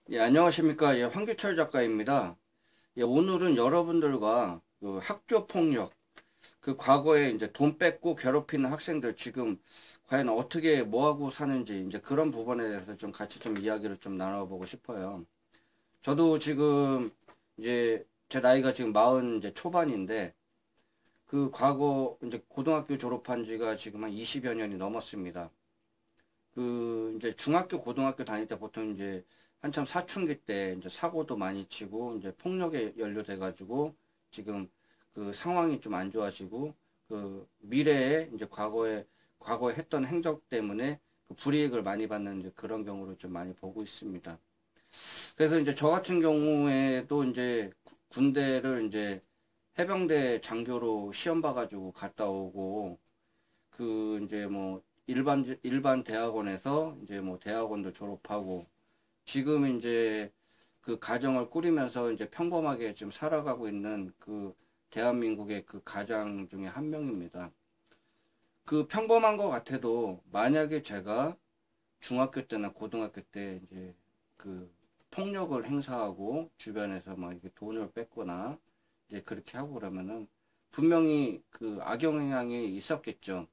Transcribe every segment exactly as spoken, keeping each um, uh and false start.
예, 안녕하십니까. 예, 황규철 작가입니다. 예, 오늘은 여러분들과 그 학교 폭력, 그 과거에 이제 돈 뺏고 괴롭히는 학생들 지금 과연 어떻게 뭐하고 사는지 이제 그런 부분에 대해서 좀 같이 좀 이야기를 좀 나눠보고 싶어요. 저도 지금 이제 제 나이가 지금 마흔 이제 초반인데 그 과거 이제 고등학교 졸업한 지가 지금 한 이십여 년이 넘었습니다. 그 이제 중학교 고등학교 다닐 때 보통 이제 한참 사춘기 때 이제 사고도 많이 치고 이제 폭력에 연루돼 가지고 지금 그 상황이 좀 안 좋아지고 그 미래에 이제 과거에 과거에 했던 행적 때문에 그 불이익을 많이 받는 이제 그런 경우를 좀 많이 보고 있습니다. 그래서 이제 저 같은 경우에도 이제 군대를 이제 해병대 장교로 시험 봐가지고 갔다 오고 그 이제 뭐 일반 일반 대학원에서 이제 뭐 대학원도 졸업하고 지금 이제 그 가정을 꾸리면서 이제 평범하게 지금 살아가고 있는 그 대한민국의 그 가장 중에 한 명입니다. 그 평범한 것 같아도 만약에 제가 중학교 때나 고등학교 때 이제 그 폭력을 행사하고 주변에서 막 이렇게 돈을 뺏거나 이제 그렇게 하고 그러면은 분명히 그 악영향이 있었겠죠.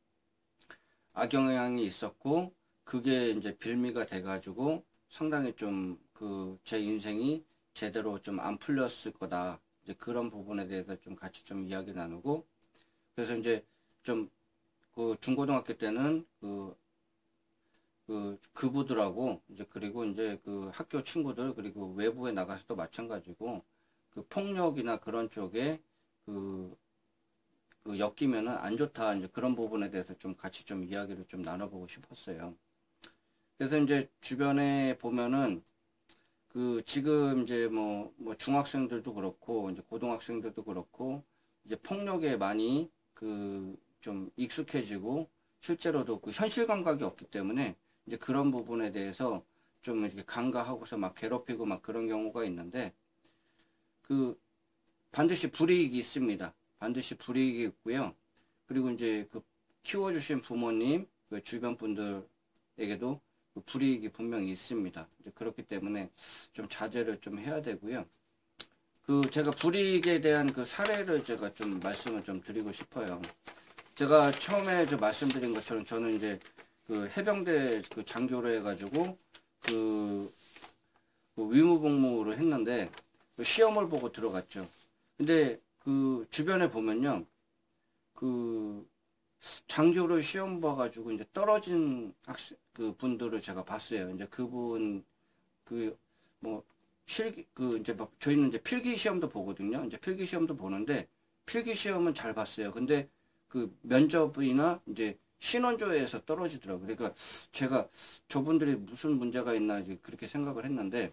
악영향이 있었고 그게 이제 빌미가 돼가지고 상당히 좀 그 제 인생이 제대로 좀 안 풀렸을 거다. 이제 그런 부분에 대해서 좀 같이 좀 이야기 나누고 그래서 이제 좀 그 중고등학교 때는 그, 그 그부들하고 이제 그리고 이제 그 학교 친구들 그리고 외부에 나가서도 마찬가지고 그 폭력이나 그런 쪽에 그, 그 엮이면은 안 좋다. 이제 그런 부분에 대해서 좀 같이 좀 이야기를 좀 나눠보고 싶었어요. 그래서 이제 주변에 보면은 그 지금 이제 뭐, 뭐 중학생들도 그렇고 이제 고등학생들도 그렇고 이제 폭력에 많이 그 좀 익숙해지고 실제로도 그 현실 감각이 없기 때문에 이제 그런 부분에 대해서 좀 이렇게 간과하고서 막 괴롭히고 막 그런 경우가 있는데 그 반드시 불이익이 있습니다. 반드시 불이익이 있고요. 그리고 이제 그 키워주신 부모님, 그 주변 분들에게도 그 불이익이 분명히 있습니다. 이제 그렇기 때문에 좀 자제를 좀 해야 되고요. 그 제가 불이익에 대한 그 사례를 제가 좀 말씀을 좀 드리고 싶어요. 제가 처음에 저 말씀드린 것처럼 저는 이제 그 해병대 그 장교로 해가지고 그, 그 위무복무를 했는데 그 시험을 보고 들어갔죠. 근데 그 주변에 보면요. 그 장교를 시험 봐가지고 이제 떨어진 학생 그 분들을 제가 봤어요. 이제 그분 그 뭐 실기 그 이제 막 저희는 이제 필기 시험도 보거든요. 이제 필기 시험도 보는데 필기 시험은 잘 봤어요. 근데 그 면접이나 이제 신원조회에서 떨어지더라고요. 그러니까 제가 저분들이 무슨 문제가 있나 이제 그렇게 생각을 했는데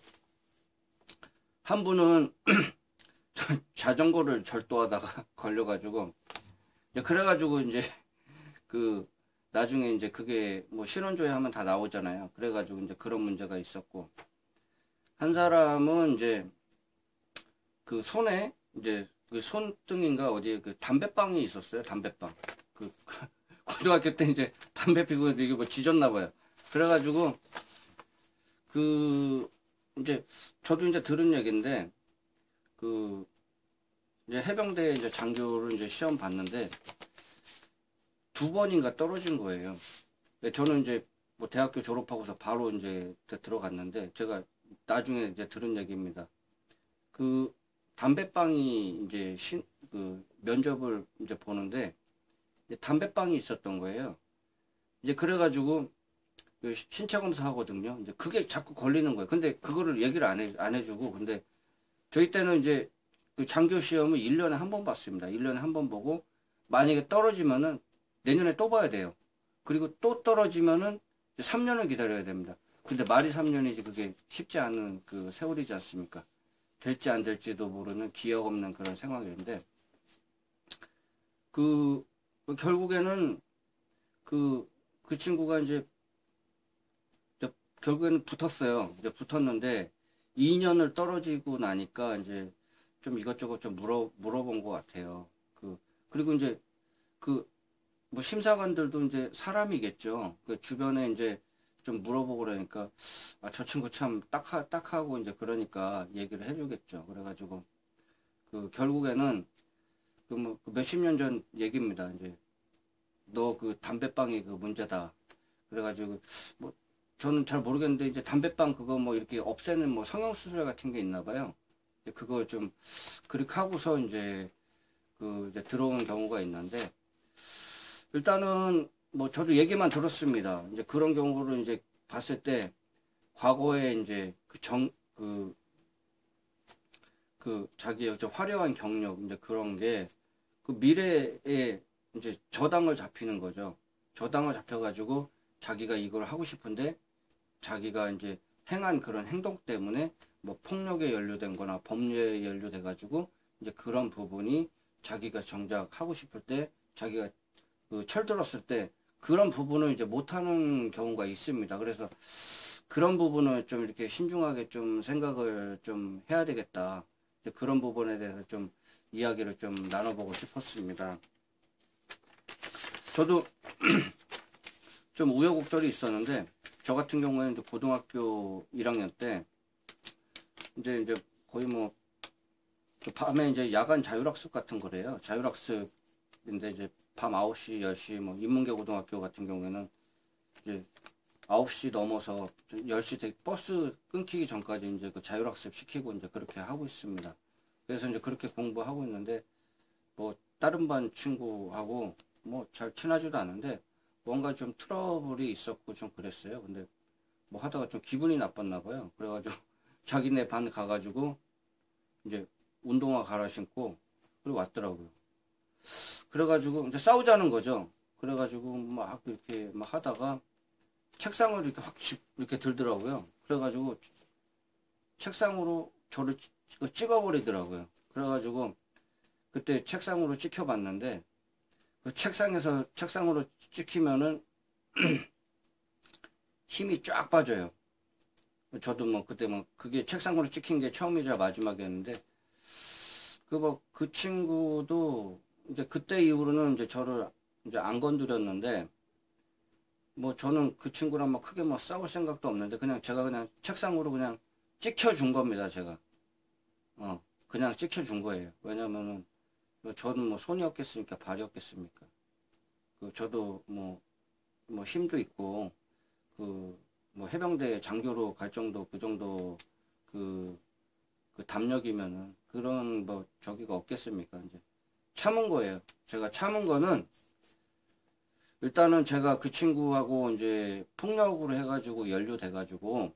한 분은 자전거를 절도하다가 걸려가지고 그래가지고 이제 그 나중에 이제 그게 뭐 신원조회 하면 다 나오잖아요. 그래가지고 이제 그런 문제가 있었고 한 사람은 이제 그 손에 이제 그 손등인가 어디에 그 담배빵이 있었어요. 담배빵. 그 고등학교 때 이제 담배 피고 이게 뭐 지졌나 봐요. 그래가지고 그 이제 저도 이제 들은 얘기인데 그 이제 해병대 이제 장교를 이제 시험 봤는데 두 번인가 떨어진 거예요. 저는 이제 뭐 대학교 졸업하고서 바로 이제 들어갔는데 제가 나중에 이제 들은 얘기입니다. 그 담배빵이 이제 신, 그 면접을 이제 보는데 담배빵이 있었던 거예요. 이제 그래가지고 그 신체 검사 하거든요. 이제 그게 자꾸 걸리는 거예요. 근데 그거를 얘기를 안 해, 안 해주고 근데 저희 때는 이제 그 장교 시험을 일 년에 한 번 봤습니다. 일 년에 한 번 보고 만약에 떨어지면은 내년에 또 봐야 돼요. 그리고 또 떨어지면은 삼 년을 기다려야 됩니다. 근데 말이 삼 년이지 그게 쉽지 않은 그 세월이지 않습니까? 될지 안 될지도 모르는 기억 없는 그런 상황인데 그, 그 결국에는 그, 그 친구가 이제 결국에는 붙었어요. 이제 붙었는데 이 년을 떨어지고 나니까 이제 좀 이것저것 좀 물어, 물어본 것 같아요. 그, 그리고 이제 그, 뭐 심사관들도 이제 사람이겠죠. 그 주변에 이제 좀 물어보고 그러니까 아, 저 친구 참 딱하, 딱하고 이제 그러니까 얘기를 해주겠죠. 그래가지고 그 결국에는 그 뭐 몇십 년 전 얘기입니다. 이제 너 그 담배빵이 그 문제다. 그래가지고 뭐 저는 잘 모르겠는데 이제 담배빵 그거 뭐 이렇게 없애는 뭐 성형수술 같은 게 있나 봐요. 그거 좀 그렇게 하고서 이제 그 이제 들어온 경우가 있는데 일단은 뭐 저도 얘기만 들었습니다. 이제 그런 경우를 이제 봤을 때 과거에 이제 그 정 그 그 자기의 저 화려한 경력 이제 그런 게 그 미래에 이제 저당을 잡히는 거죠. 저당을 잡혀가지고 자기가 이걸 하고 싶은데 자기가 이제 행한 그런 행동 때문에 뭐 폭력에 연루된 거나 법률에 연루돼 가지고 이제 그런 부분이 자기가 정작 하고 싶을 때 자기가 그 철들었을 때 그런 부분을 이제 못하는 경우가 있습니다. 그래서 그런 부분을 좀 이렇게 신중하게 좀 생각을 좀 해야 되겠다. 그런 부분에 대해서 좀 이야기를 좀 나눠보고 싶었습니다. 저도 좀 우여곡절이 있었는데 저 같은 경우에는 이제 고등학교 일 학년 때 이제 이제 거의 뭐 밤에 이제 야간 자율학습 같은 거래요. 자율학습인데 이제 밤 아홉 시, 열 시 뭐 인문계 고등학교 같은 경우에는 이제 아홉 시 넘어서 열 시 되 버스 끊기기 전까지 이제 그 자율학습 시키고 이제 그렇게 하고 있습니다. 그래서 이제 그렇게 공부하고 있는데 뭐 다른 반 친구하고 뭐 잘 친하지도 않은데 뭔가 좀 트러블이 있었고 좀 그랬어요. 근데 뭐 하다가 좀 기분이 나빴나 봐요. 그래가지고 자기네 반 가가지고 이제 운동화 갈아 신고 그리고 왔더라고요. 그래가지고 이제 싸우자는 거죠. 그래가지고 막 이렇게 막 하다가 책상을 이렇게 확 이렇게 들더라고요. 그래가지고 책상으로 저를 찍어버리더라고요. 그래가지고 그때 책상으로 찍혀봤는데 그 책상에서 책상으로 찍히면은 힘이 쫙 빠져요. 저도 뭐 그때 뭐 그게 책상으로 찍힌 게 처음이자 마지막이었는데 그 뭐 그 친구도 이제 그때 이후로는 이제 저를 이제 안 건드렸는데 뭐 저는 그 친구랑 뭐 크게 뭐 싸울 생각도 없는데 그냥 제가 그냥 책상으로 그냥 찍혀준 겁니다. 제가 어 그냥 찍혀준 거예요. 왜냐면은 저는 뭐 손이 없겠습니까? 발이 없겠습니까? 그 저도 뭐 뭐 힘도 있고 그 뭐 해병대 장교로 갈 정도 그 정도 그, 그 담력이면은 그런 뭐 저기가 없겠습니까? 이제 참은 거예요. 제가 참은 거는 일단은 제가 그 친구하고 이제 폭력으로 해가지고 연루돼가지고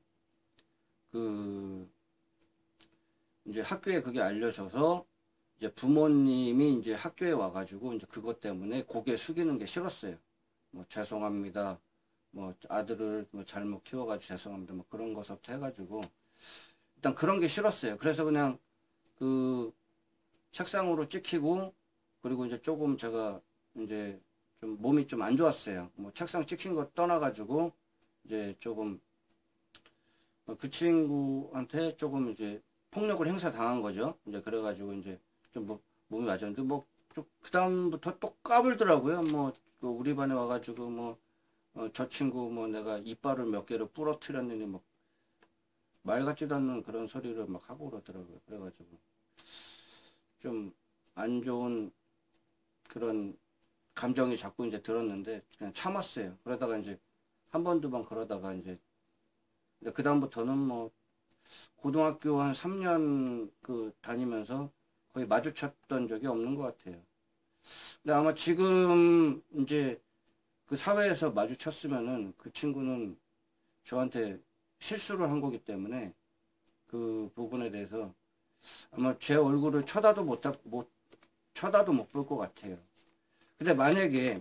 그 이제 학교에 그게 알려져서 이제 부모님이 이제 학교에 와가지고 이제 그것 때문에 고개 숙이는 게 싫었어요. 뭐 죄송합니다. 뭐 아들을 뭐 잘못 키워가지고 죄송합니다. 뭐 그런 것부터 해가지고 일단 그런 게 싫었어요. 그래서 그냥 그 책상으로 찍히고 그리고 이제 조금 제가 이제 좀 몸이 좀 안 좋았어요. 뭐 책상 찍힌 거 떠나가지고 이제 조금 그 친구한테 조금 이제 폭력을 행사 당한 거죠. 이제 그래가지고 이제 좀 뭐 몸이 맞았는데 뭐 그 다음부터 또 까불더라고요. 뭐 우리 반에 와가지고 뭐 어, 저 친구 뭐 내가 이빨을 몇 개를 부러뜨렸느니 뭐 말 같지도 않는 그런 소리를 막 하고 그러더라고요. 그래가지고 좀 안 좋은 그런 감정이 자꾸 이제 들었는데 그냥 참았어요. 그러다가 이제 한 번 두 번 그러다가 이제 그 다음부터는 뭐 고등학교 한 삼 년 그 다니면서 거의 마주쳤던 적이 없는 것 같아요. 근데 아마 지금 이제 그 사회에서 마주쳤으면은 그 친구는 저한테 실수를 한 거기 때문에 그 부분에 대해서 아마 제 얼굴을 쳐다도 못, 못 쳐다도 못 볼 것 같아요. 근데 만약에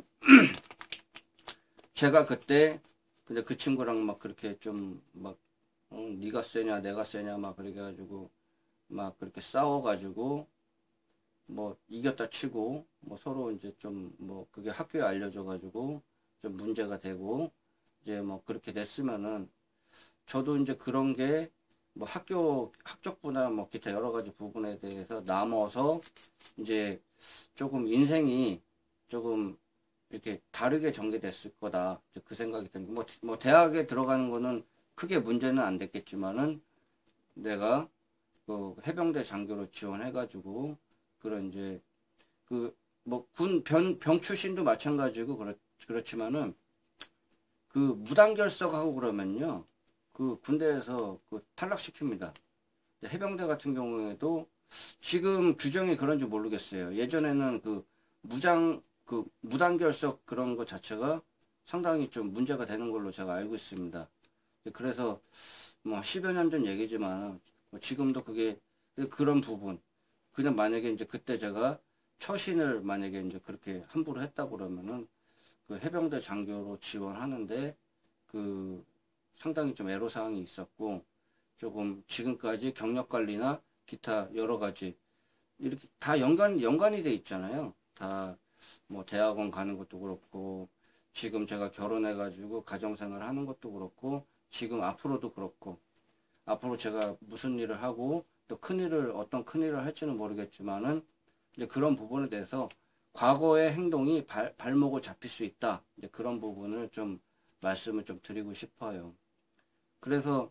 제가 그때 근데 그 친구랑 막 그렇게 좀막 어, 네가 세냐 내가 세냐 막 그렇게 해가지고 막 그렇게 싸워가지고 뭐 이겼다 치고 뭐 서로 이제 좀 뭐 그게 학교에 알려져가지고 좀 문제가 되고 이제 뭐 그렇게 됐으면은 저도 이제 그런 게 뭐 학교 학적부나 뭐 기타 여러 가지 부분에 대해서 남아서 이제 조금 인생이 조금 이렇게 다르게 전개됐을 거다. 이제 그 생각이 듭니다. 뭐, 뭐 대학에 들어가는 거는 크게 문제는 안 됐겠지만은 내가 그 해병대 장교로 지원해가지고 그런 이제 그 뭐 군 병, 병 출신도 마찬가지고 그렇, 그렇지만은 그 무단결석하고 그러면요 그 군대에서 그 탈락시킵니다. 해병대 같은 경우에도 지금 규정이 그런지 모르겠어요. 예전에는 그 무장 그 무단결석 그런 것 자체가 상당히 좀 문제가 되는 걸로 제가 알고 있습니다. 그래서 뭐 십여 년 전 얘기지만 뭐 지금도 그게 그런 부분 그냥 만약에 이제 그때 제가 처신을 만약에 이제 그렇게 함부로 했다 그러면은 그 해병대 장교로 지원하는데 그 상당히 좀 애로사항이 있었고 조금 지금까지 경력 관리나 기타 여러 가지 이렇게 다 연관 연관이 돼 있잖아요. 다 뭐 대학원 가는 것도 그렇고 지금 제가 결혼해 가지고 가정생활 하는 것도 그렇고 지금 앞으로도 그렇고 앞으로 제가 무슨 일을 하고 또 큰일을 어떤 큰일을 할지는 모르겠지만은 이제 그런 부분에 대해서 과거의 행동이 발, 발목을 잡힐 수 있다. 이제 그런 부분을 좀 말씀을 좀 드리고 싶어요. 그래서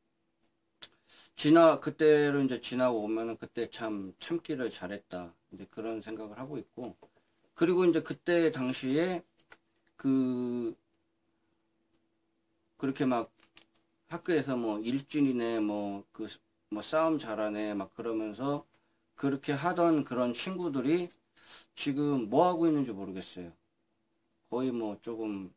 지나 그때를 이제 지나고 오면은 그때 참 참기를 잘했다. 이제 그런 생각을 하고 있고 그리고 이제 그때 당시에 그 그렇게 막 학교에서 뭐 일진이네 뭐 그 뭐 싸움 잘하네 막 그러면서 그렇게 하던 그런 친구들이 지금 뭐 하고 있는지 모르겠어요. 거의 뭐 조금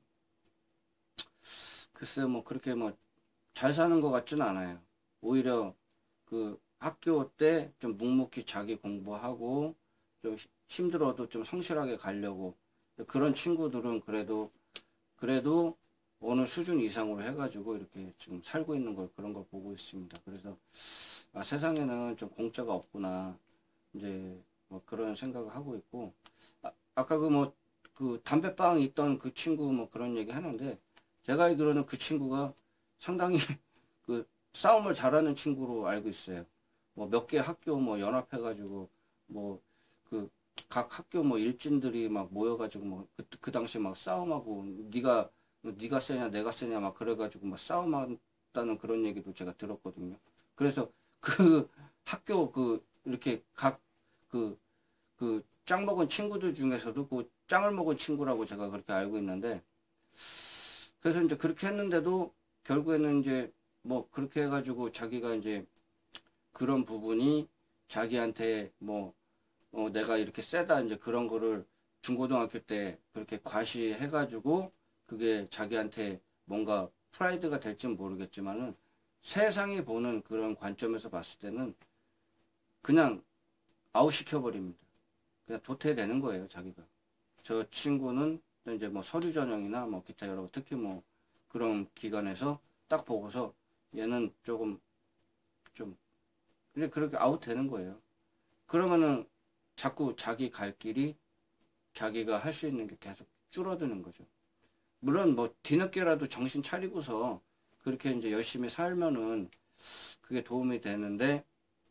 글쎄 뭐 그렇게 뭐 잘 사는 것 같지는 않아요. 오히려 그 학교 때 좀 묵묵히 자기 공부하고 좀 힘들어도 좀 성실하게 가려고 그런 친구들은 그래도 그래도 어느 수준 이상으로 해가지고 이렇게 지금 살고 있는 걸 그런 걸 보고 있습니다. 그래서 아, 세상에는 좀 공짜가 없구나 이제 뭐 그런 생각을 하고 있고 아, 아까 그 뭐 그 담배방 있던 그 친구 뭐 그런 얘기 하는데 제가 알기로는 그 친구가 상당히 그 싸움을 잘하는 친구로 알고 있어요. 뭐 몇 개 학교 뭐 연합해가지고 뭐 그 각 학교 뭐 일진들이 막 모여가지고 뭐 그 그 당시 막 싸움하고 네가 네가 세냐 내가 세냐 막 그래가지고 막 싸움한다는 그런 얘기도 제가 들었거든요. 그래서 그 학교 그 이렇게 각 그 그 짱 먹은 친구들 중에서도 그 짱을 먹은 친구라고 제가 그렇게 알고 있는데 그래서 이제 그렇게 했는데도 결국에는 이제 뭐 그렇게 해가지고 자기가 이제 그런 부분이 자기한테 뭐 어 내가 이렇게 세다 이제 그런 거를 중고등학교 때 그렇게 과시해가지고 그게 자기한테 뭔가 프라이드가 될지는 모르겠지만은 세상이 보는 그런 관점에서 봤을 때는 그냥 아웃시켜버립니다. 그냥 도태되는 거예요, 자기가. 저 친구는 이제 뭐 서류 전형이나 뭐 기타 여러 특히 뭐 그런 기관에서 딱 보고서 얘는 조금 좀 근데 그렇게 아웃되는 거예요. 그러면은 자꾸 자기 갈 길이 자기가 할 수 있는 게 계속 줄어드는 거죠. 물론 뭐 뒤늦게라도 정신 차리고서 그렇게 이제 열심히 살면은 그게 도움이 되는데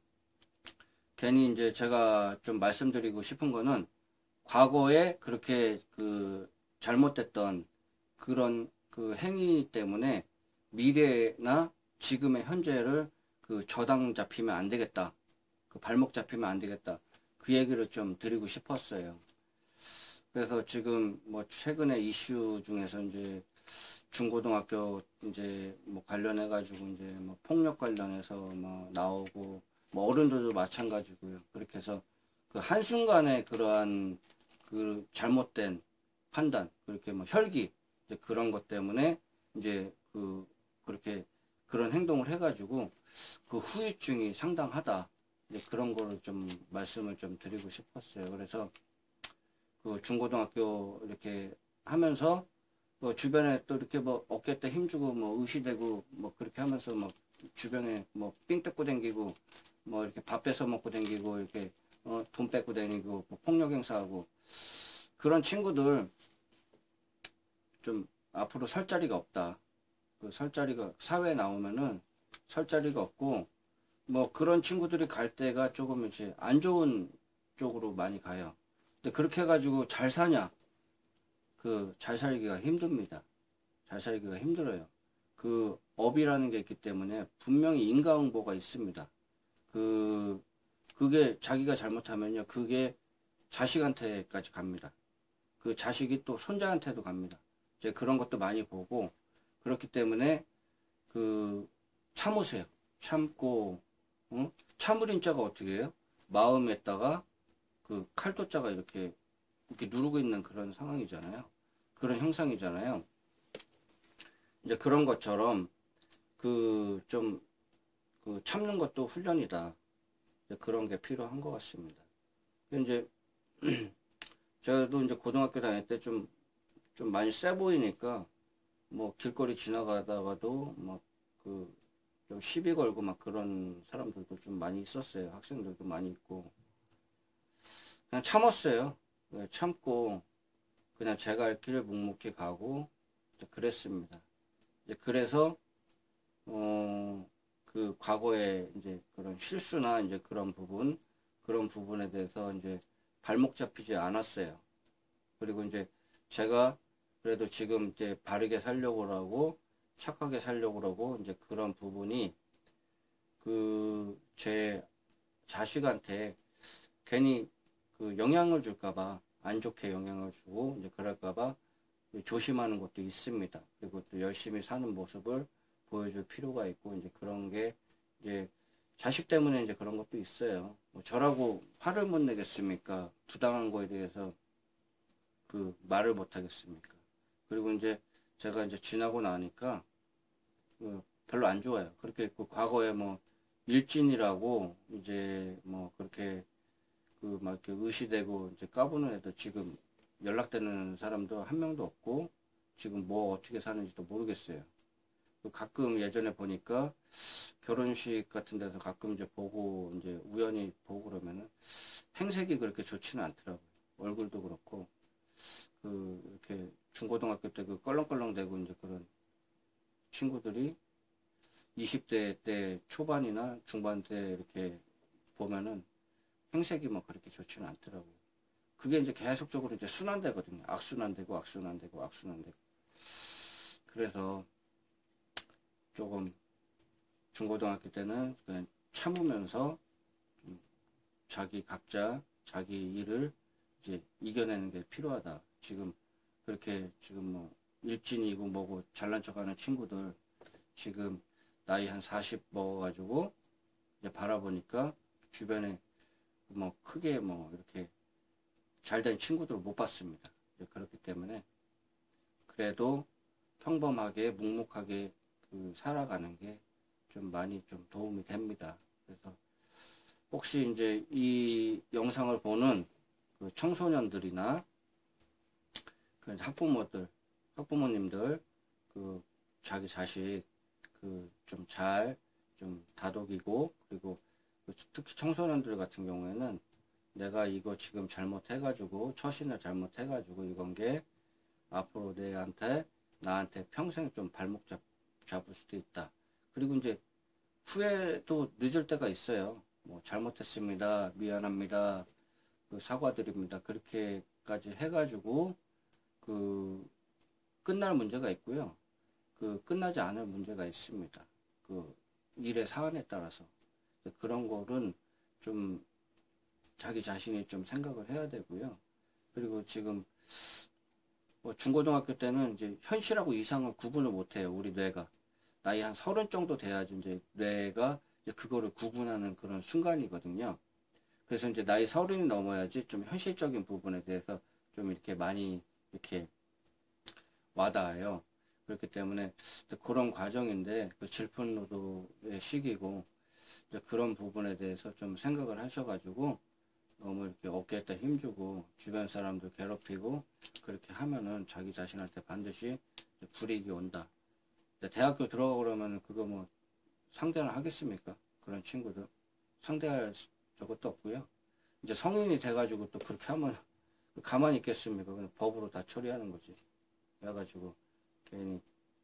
괜히 이제 제가 좀 말씀드리고 싶은 거는 과거에 그렇게 그 잘못됐던 그런 그 행위 때문에 미래나 지금의 현재를 그 저당 잡히면 안 되겠다. 그 발목 잡히면 안 되겠다. 그 얘기를 좀 드리고 싶었어요. 그래서 지금 뭐 최근에 이슈 중에서 이제 중고등학교 이제 뭐 관련해 가지고 이제 뭐 폭력 관련해서 뭐 나오고 뭐 어른들도 마찬가지고요. 그렇게 해서 그 한순간에 그러한 그 잘못된 판단, 그렇게 뭐 혈기 이제 그런 것 때문에 이제 그 그렇게 그런 행동을 해가지고 그 후유증이 상당하다. 이제 그런 거를 좀 말씀을 좀 드리고 싶었어요. 그래서 그 중고등학교 이렇게 하면서 뭐 주변에 또 이렇게 뭐 어깨 때 힘주고 뭐 의시대고 뭐 그렇게 하면서 뭐 주변에 뭐 삥 뜯고 댕기고 뭐 이렇게 밥 뺏어 먹고 댕기고 이렇게 어 돈 뺏고 다니고 뭐 폭력 행사하고 그런 친구들 좀 앞으로 설 자리가 없다. 그 설 자리가 사회에 나오면은 설 자리가 없고 뭐 그런 친구들이 갈 때가 조금 이제 안 좋은 쪽으로 많이 가요. 근데 그렇게 해가지고 잘 사냐? 그 잘 살기가 힘듭니다. 잘 살기가 힘들어요. 그 업이라는 게 있기 때문에 분명히 인과응보가 있습니다. 그 그게 자기가 잘못하면요, 그게 자식한테까지 갑니다. 그 자식이 또 손자한테도 갑니다. 이제 그런 것도 많이 보고, 그렇기 때문에 그 참으세요. 참고, 어? 참으린 자가 어떻게 해요? 마음에다가 그 칼도자가 이렇게 이렇게 누르고 있는 그런 상황이잖아요. 그런 형상이잖아요. 이제 그런 것처럼 그 좀 그 참는 것도 훈련이다. 이제 그런 게 필요한 것 같습니다. 이제 저도 이제 고등학교 다닐 때 좀 좀 많이 세 보이니까 뭐 길거리 지나가다가도 막 그 좀 시비 걸고 막 그런 사람들도 좀 많이 있었어요. 학생들도 많이 있고. 그냥 참았어요. 참고 그냥 제가 할 길을 묵묵히 가고 그랬습니다. 그래서 어 그 과거에 이제 그런 실수나 이제 그런 부분 그런 부분에 대해서 이제 발목 잡히지 않았어요. 그리고 이제 제가 그래도 지금 이제 바르게 살려고 하고 착하게 살려고 하고 이제 그런 부분이 그 제 자식한테 괜히 그 영향을 줄까봐, 안 좋게 영향을 주고 이제 그럴까봐 조심하는 것도 있습니다. 그리고 또 열심히 사는 모습을 보여줄 필요가 있고, 이제 그런 게 이제 자식 때문에 이제 그런 것도 있어요. 뭐 저라고 화를 못 내겠습니까? 부당한 거에 대해서 그 말을 못 하겠습니까? 그리고 이제 제가 이제 지나고 나니까 그 별로 안 좋아요. 그렇게 그 과거에 뭐 일진이라고 이제 뭐 그렇게 그 막 이렇게 의시되고 이제 까부는 애도 지금 연락되는 사람도 한 명도 없고, 지금 뭐 어떻게 사는지도 모르겠어요. 가끔 예전에 보니까 결혼식 같은 데서 가끔 이제 보고 이제 우연히 보고 그러면은 행색이 그렇게 좋지는 않더라고요. 얼굴도 그렇고 그 이렇게 중고등학교 때 그 껄렁껄렁대고 이제 그런 친구들이 이십 대 때 초반이나 중반 때 이렇게 보면은 행색이 뭐 그렇게 좋지는 않더라고요. 그게 이제 계속적으로 이제 순환되거든요. 악순환되고 악순환되고 악순환되고. 그래서 조금 중고등학교 때는 그냥 참으면서 좀 자기 각자 자기 일을 이제 이겨내는 게 필요하다. 지금 그렇게 지금 뭐 일진이고 뭐고 잘난 척하는 친구들 지금 나이 한 사십 먹어가지고 이제 바라보니까 주변에 뭐 크게 뭐 이렇게 잘된 친구들을 못 봤습니다. 그렇기 때문에 그래도 평범하게 묵묵하게 그 살아가는 게 좀 많이 좀 도움이 됩니다. 그래서 혹시 이제 이 영상을 보는 그 청소년들이나 그 학부모들, 학부모님들 그 자기 자식 그 좀 잘 좀 다독이고, 그리고 특히 청소년들 같은 경우에는 내가 이거 지금 잘못해가지고 처신을 잘못해가지고 이건 게 앞으로 내한테 나한테 평생 좀 발목 잡, 잡을 수도 있다. 그리고 이제 후회도 늦을 때가 있어요. 뭐 잘못했습니다. 미안합니다. 그 사과드립니다. 그렇게까지 해가지고 그 끝날 문제가 있고요. 그 끝나지 않을 문제가 있습니다. 그 일의 사안에 따라서 그런 거는 좀 자기 자신이 좀 생각을 해야 되고요. 그리고 지금 뭐 중고등학교 때는 이제 현실하고 이상을 구분을 못해요. 우리 뇌가 나이 한 서른 정도 돼야지 이제 뇌가 이제 그거를 구분하는 그런 순간이거든요. 그래서 이제 나이 서른이 넘어야지 좀 현실적인 부분에 대해서 좀 이렇게 많이 이렇게 와닿아요. 그렇기 때문에 그런 과정인데 그 질풍노도의 시기고 그런 부분에 대해서 좀 생각을 하셔가지고 너무 이렇게 어깨에다 힘주고 주변 사람들 괴롭히고 그렇게 하면은 자기 자신한테 반드시 불이익이 온다. 대학교 들어가고 그러면 그거 뭐 상대를 하겠습니까? 그런 친구들 상대할 저것도 없고요. 이제 성인이 돼가지고 또 그렇게 하면 가만히 있겠습니까? 그냥 법으로 다 처리하는 거지. 그래가지고 괜히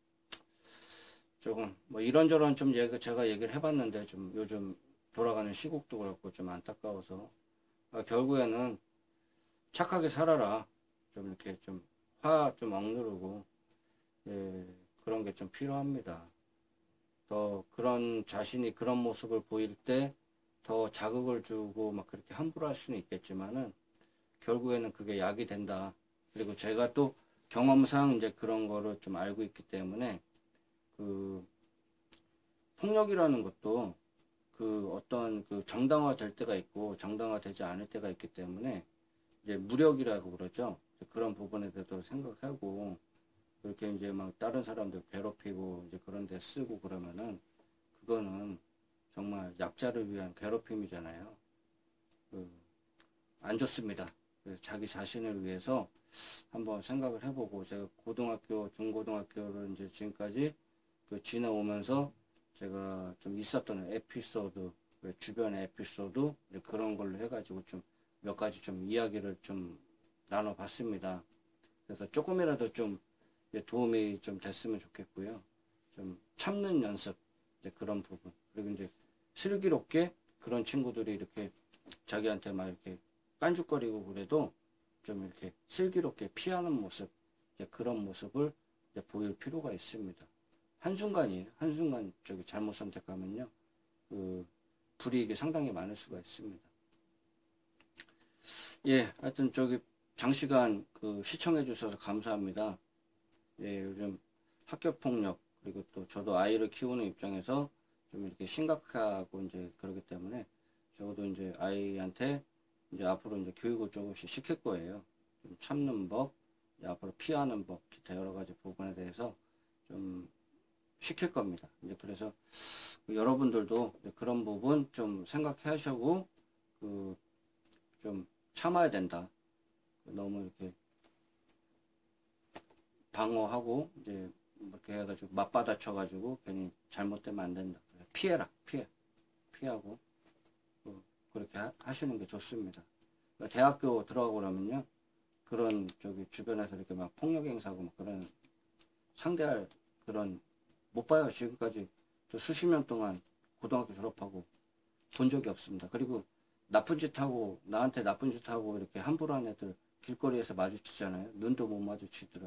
조금 뭐 이런저런 좀 얘기 제가 얘기를 해봤는데 좀 요즘 돌아가는 시국도 그렇고 좀 안타까워서 아, 결국에는 착하게 살아라. 좀 이렇게 좀 화 좀 억누르고, 예, 그런 게 좀 필요합니다. 더 그런 자신이 그런 모습을 보일 때 더 자극을 주고 막 그렇게 함부로 할 수는 있겠지만은 결국에는 그게 약이 된다. 그리고 제가 또 경험상 이제 그런 거를 좀 알고 있기 때문에 그 폭력이라는 것도 그 어떤 그 정당화 될 때가 있고 정당화 되지 않을 때가 있기 때문에 이제 무력이라고 그러죠. 그런 부분에 대해서 생각하고 그렇게 이제 막 다른 사람들 괴롭히고 이제 그런 데 쓰고 그러면은 그거는 정말 약자를 위한 괴롭힘이잖아요. 그 안 좋습니다. 그래서 자기 자신을 위해서 한번 생각을 해보고 제가 고등학교, 중고등학교를 이제 지금까지 그 지나오면서 제가 좀 있었던 에피소드, 주변의 에피소드 그런 걸로 해가지고 좀 몇 가지 좀 이야기를 좀 나눠봤습니다. 그래서 조금이라도 좀 도움이 좀 됐으면 좋겠고요. 좀 참는 연습, 이제 그런 부분. 그리고 이제 슬기롭게 그런 친구들이 이렇게 자기한테 막 이렇게 깐죽거리고 그래도 좀 이렇게 슬기롭게 피하는 모습, 이제 그런 모습을 이제 보일 필요가 있습니다. 한순간이에요. 한순간 저기 잘못 선택하면요. 그 불이익이 상당히 많을 수가 있습니다. 예, 하여튼 저기 장시간 그 시청해 주셔서 감사합니다. 예, 요즘 학교폭력, 그리고 또 저도 아이를 키우는 입장에서 좀 이렇게 심각하고 이제 그러기 때문에 저도 이제 아이한테 이제 앞으로 이제 교육을 조금씩 시킬 거예요. 좀 참는 법, 이제 앞으로 피하는 법, 기타 여러 가지 부분에 대해서 좀 시킬 겁니다. 이제 그래서 그 여러분들도 그런 부분 좀 생각해 하시고 그 좀 참아야 된다. 너무 이렇게 방어하고 이제 이렇게 해가지고 맞받아쳐가지고 괜히 잘못되면 안 된다. 피해라, 피해, 피하고 그렇게 하시는 게 좋습니다. 그러니까 대학교 들어가고 그러면요, 그런 저기 주변에서 이렇게 막 폭력 행사하고 막 그런 상대할 그런 못 봐요. 지금까지 저 수십 년 동안 고등학교 졸업하고 본 적이 없습니다. 그리고 나쁜 짓 하고 나한테 나쁜 짓 하고 이렇게 함부로 한 애들 길거리에서 마주치잖아요. 눈도 못 마주치더라고요.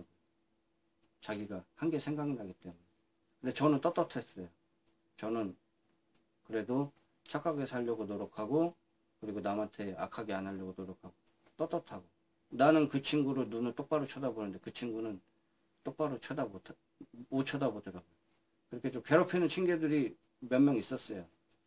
자기가 한 게 생각나기 때문에. 근데 저는 떳떳했어요. 저는 그래도 착하게 살려고 노력하고 그리고 남한테 악하게 안 하려고 노력하고 떳떳하고 나는 그 친구를 눈을 똑바로 쳐다보는데 그 친구는 똑바로 쳐다보, 못 쳐다보더라고요. 그렇게 좀 괴롭히는 친구들이 몇 명 있었어요.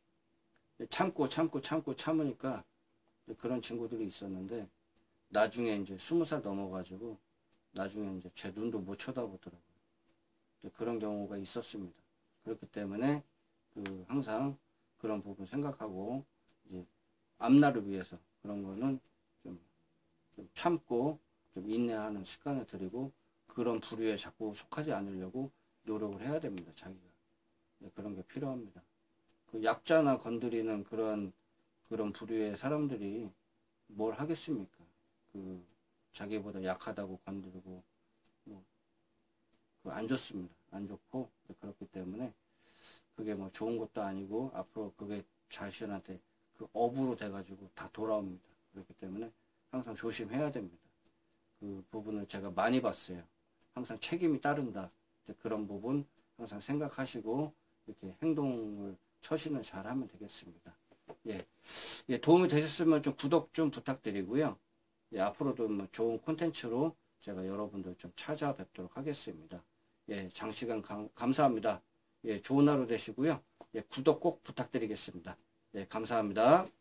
참고 참고 참고 참으니까 그런 친구들이 있었는데 나중에 이제 스무 살 넘어가지고 나중에 이제 제 눈도 못 쳐다보더라고요. 그런 경우가 있었습니다. 그렇기 때문에 그 항상 그런 부분 생각하고 이제 앞날을 위해서 그런 거는 좀, 좀 참고 좀 인내하는 습관을 들이고 그런 부류에 자꾸 속하지 않으려고 노력을 해야 됩니다. 자기가. 네, 그런 게 필요합니다. 그 약자나 건드리는 그런 그런 부류의 사람들이 뭘 하겠습니까? 그 자기보다 약하다고 건드리고 뭐 그 안 좋습니다. 안 좋고 그렇기 때문에 그게 뭐 좋은 것도 아니고 앞으로 그게 자신한테 그 업으로 돼가지고 다 돌아옵니다. 그렇기 때문에 항상 조심해야 됩니다. 그 부분을 제가 많이 봤어요. 항상 책임이 따른다. 그런 부분 항상 생각하시고 이렇게 행동을 처신을 잘 하면 되겠습니다. 예. 예, 도움이 되셨으면 좀 구독 좀 부탁드리고요. 예, 앞으로도 뭐 좋은 콘텐츠로 제가 여러분들 좀 찾아뵙도록 하겠습니다. 예, 장시간 감, 감사합니다. 예, 좋은 하루 되시고요. 예, 구독 꼭 부탁드리겠습니다. 예, 감사합니다.